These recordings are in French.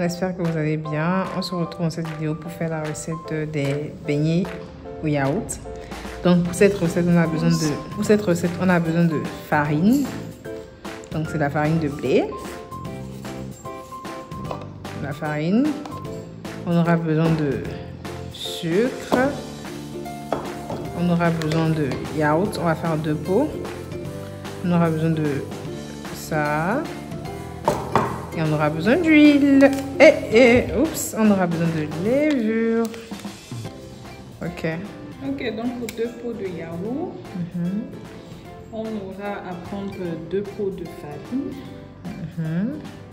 espère que vous allez bien. On se retrouve dans cette vidéo pour faire la recette des beignets au yaourt. Donc pour cette recette, on a besoin de farine. Donc c'est la farine de blé. La farine. On aura besoin de sucre. On aura besoin de yaourt. On va faire 2 pots. On aura besoin de ça. Et on aura besoin d'huile. Oups, on aura besoin de levure. Ok. Ok, donc pour 2 pots de yaourt, on aura à prendre 2 pots de farine.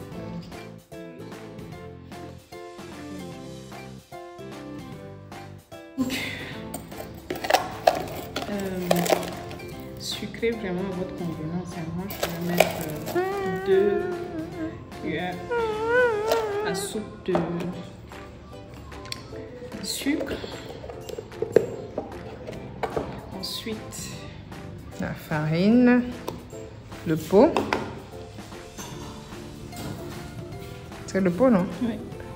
Sucré vraiment à votre convenance. Moi, je vais mettre 2 cuillères à soupe de sucre. Ensuite, la farine, le pot. C'est le pot, non? Oui.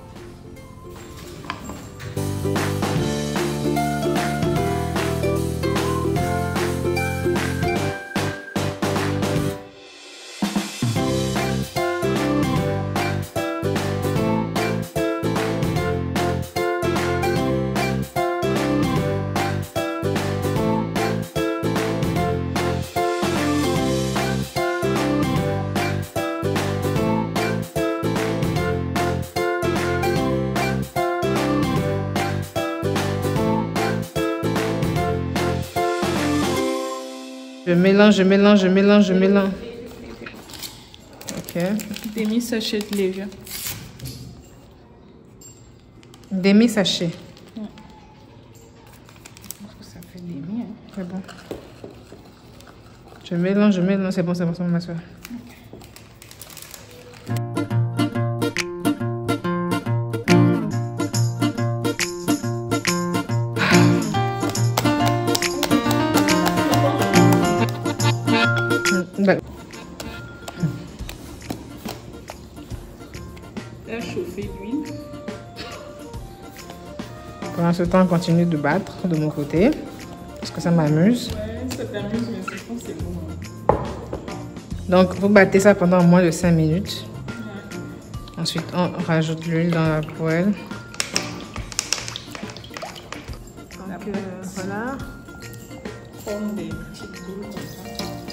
Je mélange. Ok. Demi-sachet de levure. Demi-sachet. Ça fait demi, hein. C'est bon. Je mélange. C'est bon, ma soeur. Là, chauffer l'huile. Pendant ce temps, on continue de battre de mon côté. Parce que ça m'amuse. Ouais, ça t'amuse, mais je pense que c'est bon. Donc, vous battez ça pendant moins de 5 minutes. Ouais. Ensuite, on rajoute l'huile dans la poêle. Donc, voilà. Forme des petites boules comme ça.